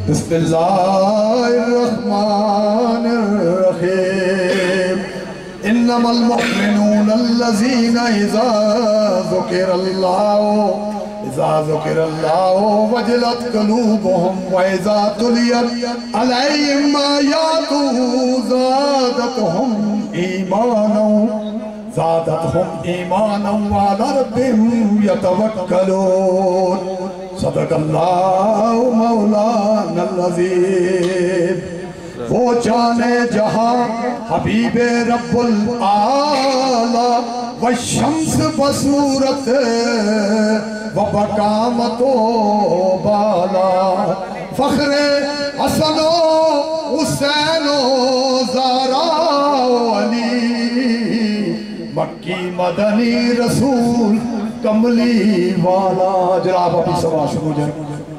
بسم اللہ الرحمن الرحیم انما المؤمنون الذین اذا ذکر اللہ وجلت قلوبهم واذا تلیت علیہم آیاتہ زادتهم ایمانا وعلی ربهم یتوکلون صدق اللہ مولانا العظیم وہ جانے جہاں حبیب رب العالی والشمس بصورت وبقامت و بالا فخر حسن و حسین و زہرا و علی مکی مدنی رسول کملی والا. جناب اپنی سوا شروع جائیں.